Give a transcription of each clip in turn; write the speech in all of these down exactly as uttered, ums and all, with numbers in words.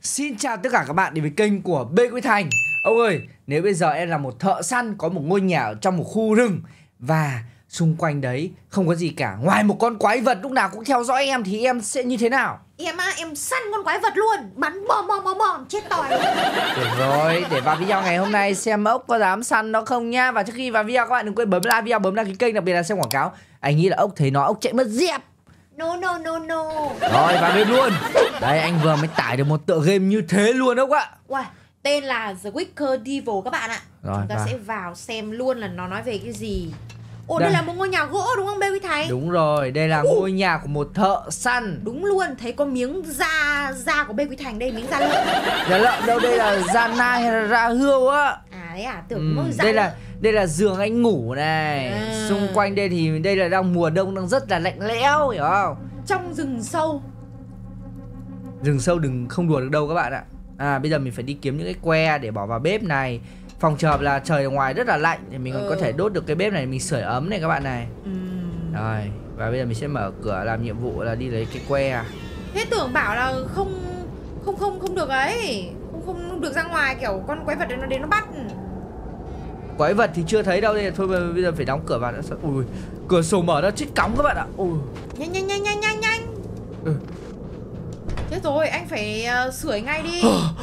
Xin chào tất cả các bạn đến với kênh của Bê Quy Thành. Ông ơi, nếu bây giờ em là một thợ săn có một ngôi nhà ở trong một khu rừng và xung quanh đấy không có gì cả ngoài một con quái vật lúc nào cũng theo dõi em thì em sẽ như thế nào? Em á, em săn con quái vật luôn, bắn bom bom bom bom, chết tòi. Được rồi, để vào video ngày hôm nay xem ốc có dám săn nó không nha. Và trước khi vào video các bạn đừng quên bấm like video, bấm đăng ký kênh, đặc biệt là xem quảng cáo. Anh nghĩ là ốc thấy nó ốc chạy mất dép. No no no no. Rồi vào game luôn. Đây anh vừa mới tải được một tựa game như thế luôn ốc ạ. Wow, tên là The Wicker Devil các bạn ạ. Rồi, chúng ta vào. sẽ vào xem luôn là nó nói về cái gì. Ồ, Đây. đây là một ngôi nhà gỗ đúng không Bê Quy Thành? Đúng rồi, đây là ngôi nhà của một thợ săn. Đúng luôn, thấy có miếng da da của Bê Quy Thành đây, miếng da lợn. Da lợn đâu, đây là da nai hay là da hươu á. À đấy à, tưởng Ừ, mỗi da đây lợn. là đây là giường anh ngủ này. À. Xung quanh đây thì đây là đang mùa đông, đang rất là lạnh lẽo, hiểu không? Trong rừng sâu. Rừng sâu đừng không đùa được đâu các bạn ạ. À bây giờ mình phải đi kiếm những cái que để bỏ vào bếp này. Phòng trường hợp là trời ở ngoài rất là lạnh thì mình còn Ừ. có thể đốt được cái bếp này, mình sưởi ấm này các bạn này. Uhm. Rồi, và bây giờ mình sẽ mở cửa làm nhiệm vụ là đi lấy cái que. Thế tưởng bảo là không không không không được ấy, không không được ra ngoài, kiểu con quái vật đấy nó đến nó bắt. Quái vật thì chưa thấy đâu, đây là thôi bây giờ phải đóng cửa vào nữa. Ui, cửa sổ mở ra chết cóng các bạn ạ. Ui. Nhanh nhanh nhanh nhanh nhanh nhanh. Ừ. Chết rồi, anh phải uh, sưởi ngay đi.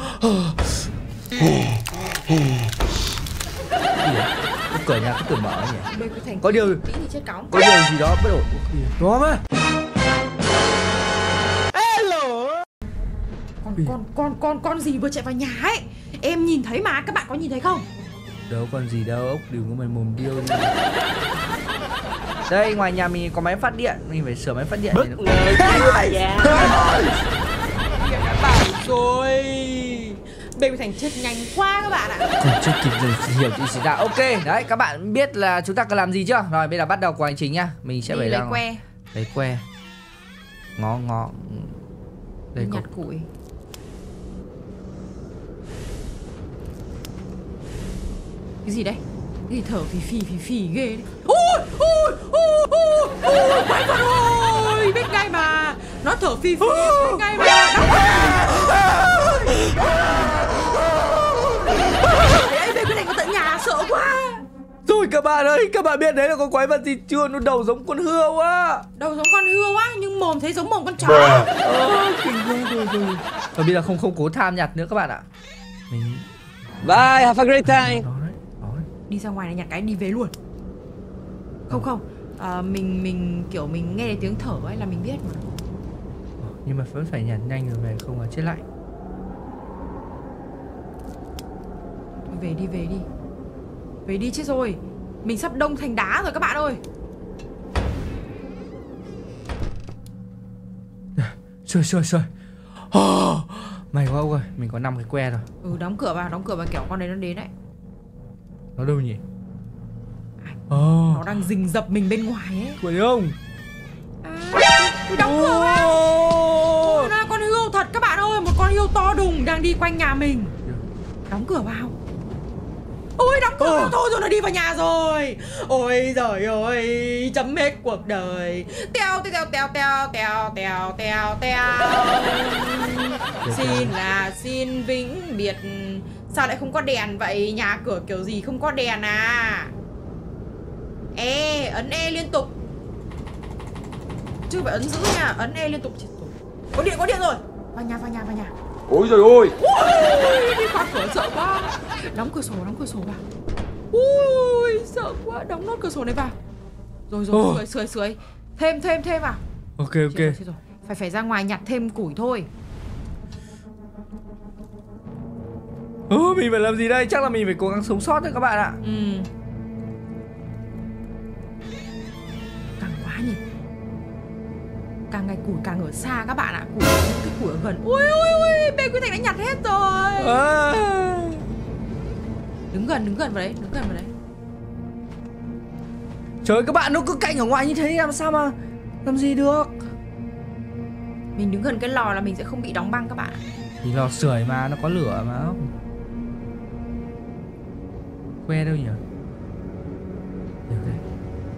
Cái cửa nhà cái cửa mở nhỉ? Bê Quy Thành Có điều tí thì chết cóng. có điều gì đó bất ổn. Đó mà. Hello. Con con con con con gì vừa chạy vào nhà ấy? Em nhìn thấy mà, các bạn có nhìn thấy không? Đâu còn gì đâu, ốc đừng có mày mồm điêu đi. Đây ngoài nhà mình có máy phát điện, mình phải sửa máy phát điện. Bất ngờ chưa dạ. Đã bảo rồi. Bê Quy Thành chết nhanh quá các bạn ạ. Còn chưa kịp rồi hiểu chuyện xảy ra. Ok, đấy các bạn biết là chúng ta cần làm gì chưa? Rồi bây giờ bắt đầu của hành trình nhá. Mình sẽ Đi phải lấy ra que. lấy que. Ngó ngó. Đây có Nhặt củi. Cái gì đấy? Cái gì thở phì phì phì phì ghê đấy. Ôi ôi ôi ôi ôi quái vật ơi, biết ngay mà. Nó thở phì phì biết ngay mà. Đấy, Bê Quy Thành có tận nhà, sợ quá. rồi các bạn ơi, các bạn biết đấy là con quái vật gì chưa? Nó đầu giống con hươu á. Đầu giống con hươu á, nhưng mồm thấy giống mồm con chó. Ờ, kinh quá rồi rồi. Rồi bây giờ không không cố tham nhặt nữa các bạn ạ. Mình Bye, have a great time. đó đấy, đó đấy. Đi ra ngoài này nhặt cái đi về luôn. Không không, à, mình mình kiểu mình nghe thấy tiếng thở ấy là mình biết mà. Ờ, nhưng mà vẫn phải nhặt nhanh rồi về không là chết lạnh. Thôi về đi, về đi. Về đi, chết rồi. Mình sắp đông thành đá rồi các bạn ơi. Trời trời trời. Oh, may quá ông ơi, mình có năm cái que rồi. Ừ, đóng cửa vào, đóng cửa vào, kẻo con đấy nó đến đấy. Nó đâu nhỉ? Oh, Nó đang rình rập mình bên ngoài ấy. quỷ không? À, đóng cửa vào. Oh. Nó là con hươu thật các bạn ơi, một con hươu to đùng đang đi quanh nhà mình. Đóng cửa vào. Ôi đóng cửa vào thôi rồi, nó đi vào nhà rồi. Ôi giời ơi, chấm hết cuộc đời. Teo teo teo teo teo teo teo teo. Xin là xin vĩnh biệt. Sao lại không có đèn vậy? Nhà cửa kiểu gì không có đèn à? E, ấn E liên tục. Chứ phải ấn giữ nha, ấn E liên tục. Có điện, có điện rồi. Vào nhà, vào nhà, vào nhà. Ôi trời ơi. Ui, đi qua cửa sợ quá. Đóng cửa sổ, đóng cửa sổ vào. Ui, sợ quá, đóng nốt cửa sổ này vào. Rồi rồi, Oh. sưởi sưởi sưởi. Thêm thêm thêm vào. Ok Chết ok. rồi, chết rồi. Phải phải ra ngoài nhặt thêm củi thôi. Oh, mình phải làm gì đây? Chắc là mình phải cố gắng sống sót thôi các bạn ạ. Ừ. Càng quá nhỉ. Càng ngày củi càng ở xa các bạn ạ. Củi, những cái củi ở gần. Ui ui ui, Bê Quy Thành đã nhặt hết rồi. À. Đứng gần, đứng gần vào đấy, đứng gần vào đấy. Trời ơi, các bạn, nó cứ cạnh ở ngoài như thế làm sao mà làm gì được? Mình đứng gần cái lò là mình sẽ không bị đóng băng các bạn ạ. Thì lò sưởi mà, nó có lửa mà. Que đâu nhỉ? Được đây.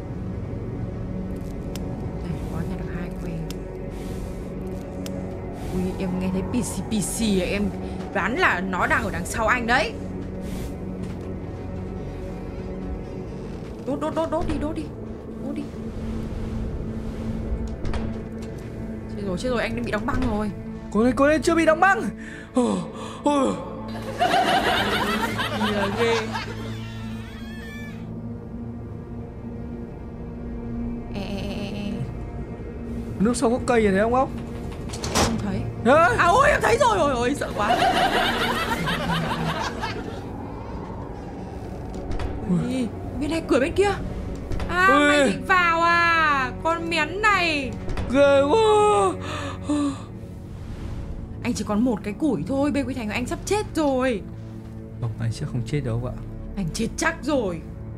Đây, có nhặt được hai que. Ui, em nghe thấy pì xì pì xì, em đoán là nó đang ở đằng sau anh đấy. Đốt đốt đốt đốt đi, đốt đi, đốt đi. Chết rồi, chết rồi, anh đã bị đóng băng rồi. Cố lên, cố lên, chưa bị đóng băng. Oh, oh. Ghê ghê. Ê, ê, ê, ê. Nước sông có cây gì đấy không không? Không thấy. Hả? À ôi em thấy rồi, ôi ôi sợ quá. Ui, bên này cửa bên kia. À Ui. mày định vào à? Con miến này. Ghê quá. Anh chỉ còn một cái củi thôi, bê Quy Thành của anh sắp chết rồi. Không, anh sẽ không chết đâu ạ. Anh chết chắc rồi.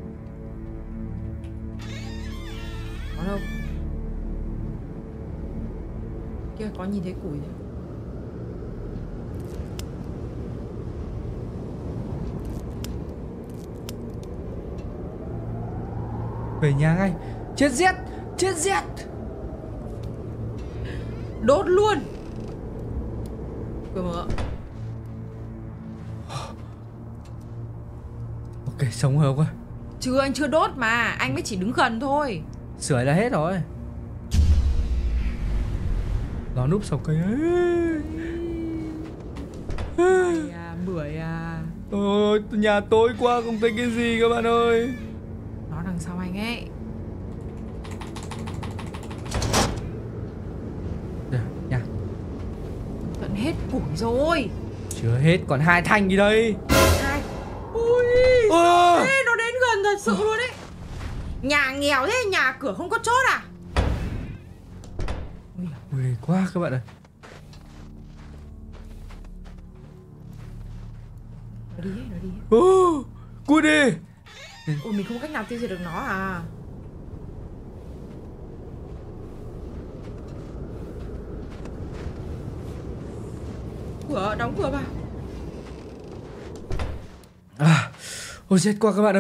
Có đâu? Kia có nhìn thấy củi rồi. Về nhà ngay. Chết rét, chết rét. Đốt luôn. Cửa mở. Ok, sống rồi không ơi? Chưa, anh chưa đốt mà, anh mới chỉ đứng gần thôi. Sửa là hết rồi. Nó núp sau cây ấy. Bưởi à, bưởi à. Ôi, nhà tối qua không thấy cái gì các bạn ơi. Nó đằng sau anh ấy. Được, nha. Tận hết củi rồi. Chưa hết, còn hai thanh gì đây. Hai. Ui. Ơ. Ê, nó đến gần thật sự luôn đấy. Nhà nghèo thế, nhà cửa không có chốt à? Ui. Ui, quá các bạn ơi. Nó đi hết, nó đi hết. Ô, cút đi. Ôi mình không có cách nào tiêu diệt được nó à? Cửa, đóng cửa vào. À, ôi chết quá các bạn ơi.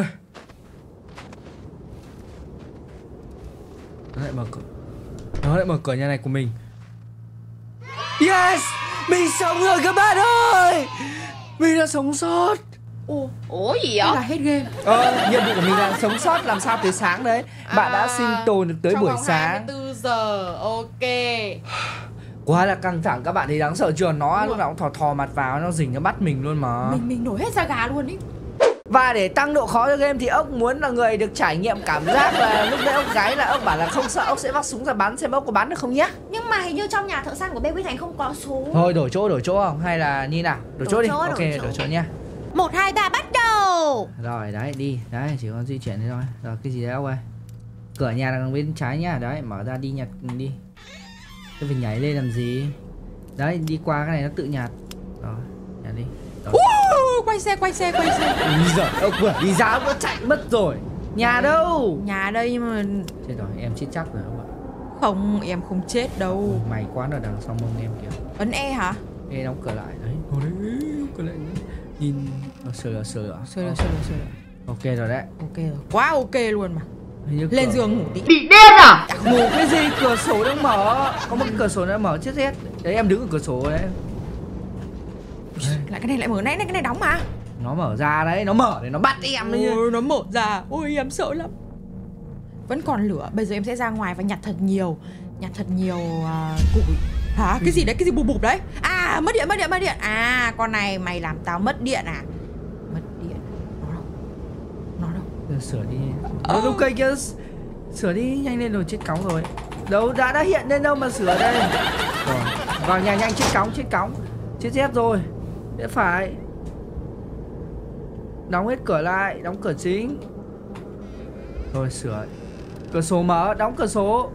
Nó lại mở cửa. Nó lại mở cửa nhà này của mình. Yes, mình sống rồi các bạn ơi. Mình đã sống sót. Ồ, Ủa gì thế vậy? là hết game. Ờ, nhiệm vụ của mình là sống sót làm sao tới sáng đấy. Bạn đã À, sinh tồn được tới trong buổi vòng sáng. hai mươi tư giờ, ok. Quá là căng thẳng, các bạn thấy đáng sợ chưa? Nó Đúng lúc rồi. nào cũng thò thò mặt vào, nó rình nó bắt mình luôn mà. Mình mình nổi hết da gà luôn ý. Và để tăng độ khó cho game thì ốc muốn là người được trải nghiệm cảm giác là lúc nãy ốc gái là ốc bảo là không sợ, ốc sẽ vác súng ra bắn xem ốc có bắn được không nhá. Nhưng mà hình như trong nhà thợ săn của bê Quy Thành không có súng. Thôi đổi chỗ đổi chỗ không hay là như nào? Đổi, Đổi chỗ đi. chỗ, Ok, đổi đổi chỗ. chỗ nha. Một, hai, ba, bắt đầu. Rồi đấy, đi. Đấy, chỉ còn di chuyển thế thôi. Rồi cái gì đấy ốc ơi? Cửa nhà đằng bên trái nhá. Đấy, mở ra đi nhặt đi. Tôi phải nhảy lên làm gì? Đấy, đi qua cái này nó tự nhặt. Rồi, nhặt đi. Rồi. Uh, quay xe, quay xe, quay xe. Úi giời, ốc vừa đi ra nó chạy mất rồi. Nhà đâu? Nhà đây nhưng mà Chết rồi, em chết chắc rồi không ạ? không, em không chết đâu. Mày quá ở đằng sau mông em kìa. Ấn E hả? Ê, đóng cửa lại đấy. Ngồi đấy, đóng cửa lại. Nhìn ờ, sửa lửa, sửa lửa. Sửa rồi, sửa rồi, sửa rồi. Ok rồi đấy. Ok rồi, quá ok luôn mà. Hình như Lên cửa- giường ngủ tí. Bị điên à? Ngủ cái gì, cửa sổ đang mở. Có một cái cửa sổ đang mở chết rét. Đấy em đứng ở cửa sổ đấy. Lại cái này lại mở, nãy này cái này đóng mà. Nó mở ra đấy, nó mở để nó bắt em đấy. Ôi, nó mở ra. Ôi em sợ lắm. Vẫn còn lửa. Bây giờ em sẽ ra ngoài và nhặt thật nhiều. Nhặt thật nhiều uh, củi. Hả? Cái gì đấy? Cái gì bụp bụp đấy? À mất điện, mất điện, mất điện. À con này mày làm tao mất điện à? Mất điện. Nó đâu? Nó đâu? Giờ sửa đi. Ờ. Nó đâu cây kia. Sửa đi, nhanh lên rồi, chết cóng rồi. Đâu, đã đã hiện lên đâu mà sửa đây. Rồi, vào nhà nhanh, chết cóng, chết cóng. Chết rét rồi. Để phải. Đóng hết cửa lại, đóng cửa chính. Rồi sửa. Cửa sổ mở, đóng cửa sổ.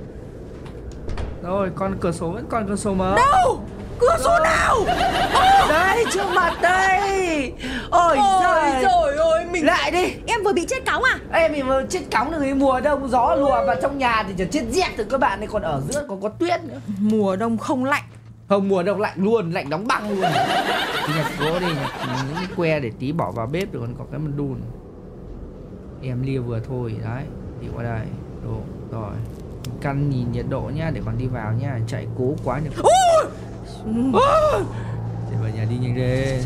Rồi, còn cửa sổ vẫn còn cửa sổ mở. Đâu? Cửa sổ nào? Đây, trước mặt đây. Ôi Ôi giời. trời ơi, mình Lại đi. Em vừa bị chết cóng à? Em bị vừa chết cóng được cái mùa đông gió lùa vào trong nhà thì chỉ chết rét rồi các bạn này, còn ở giữa còn có tuyết nữa. mùa đông không lạnh. Không, mùa đông lạnh luôn, lạnh đóng băng luôn. Đi nhặt gỗ đi, nhặt những cái que để tí bỏ vào bếp rồi còn có cái mình đun. Em lia vừa thôi, đấy. Đi qua đây. Đồ, rồi. Căn nhìn nhiệt độ nhá để còn đi vào nhá, chạy cố quá nhỉ. Ui, Chạy vào nhà đi nhanh đi.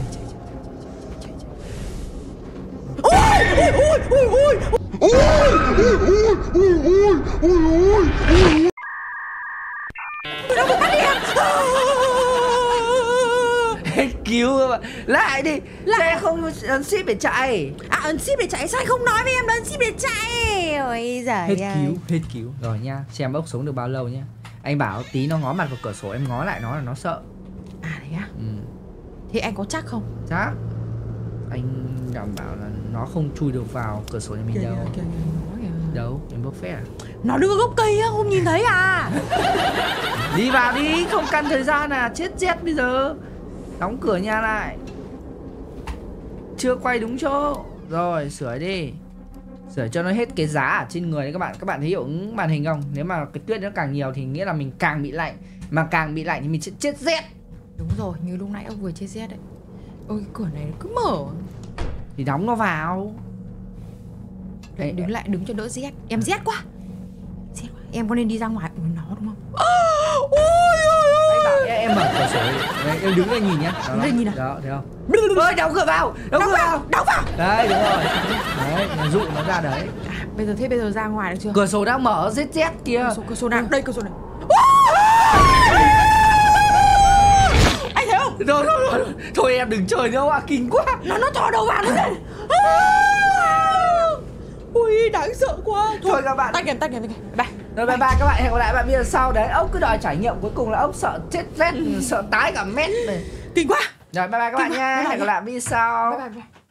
Hết cứu các bạn. Lại đi. Xe không ấn ship để chạy. À ấn ship để chạy, sao anh không nói với em là ấn ship để chạy? Ôi giời Hết ơi. cứu, hết cứu. Rồi nha, xem ốc sống được bao lâu nhá. Anh bảo tí nó ngó mặt vào cửa sổ, em ngó lại nó là nó sợ. À thế à? Ừ. Thế anh có chắc không? Chắc. Anh đảm bảo là nó không chui được vào cửa sổ nhà mình đâu. Kìa, kìa, nó kìa. Đâu, em bốc phét à? Nó đứng ở gốc cây á, không nhìn thấy à? Đi vào đi, không căn thời gian à, chết chết bây giờ. Đóng cửa nhà lại. Chưa quay đúng chỗ. Rồi, sửa đi. Sửa cho nó hết cái giá ở trên người đấy các bạn. Các bạn thấy hiệu ứng màn hình không? Nếu mà cái tuyết nó càng nhiều thì nghĩa là mình càng bị lạnh. Mà càng bị lạnh thì mình sẽ chết rét. Đúng rồi, như lúc nãy ông vừa chia sẻ đấy. Ôi cái cửa này nó cứ mở. Thì đóng nó vào. Đấy, đứng lại đứng cho đỡ rét. Em rét quá. Rét quá. Em có nên đi ra ngoài ủi nó đúng không? Anh bảo em, em mở cửa sổ đi. Đấy, em đứng lên nhìn nhá. Đó, Đứng lên nhìn nào. đó, thấy không? Ơi, đóng cửa vào. Đóng, Đóng cửa vào, vào. đóng vào. Đấy, đúng rồi. Đấy, nó dụ nó ra đấy. À, bây giờ thế bây giờ ra ngoài được chưa? Cửa sổ đang mở, rét rét kia. Cửa sổ, cửa sổ nào? Đây cửa sổ này. Anh thấy không? Rồi, rồi, rồi. Thôi em đừng chơi nữa, à, kinh quá. Nó nó thò đầu vào nó này. Ui đáng sợ quá. Thôi các bạn. Tắt kèm, tắt kèm, tắt kèm. Bye. Rồi bye bye các bạn, hẹn gặp lại bạn video sau đấy. Ốc cứ đòi trải nghiệm, cuối cùng là ốc sợ chết rét, sợ tái cả mét này. Kinh quá. Rồi bye bye các bạn nha, hẹn gặp lại video sau. Bye bye. bye.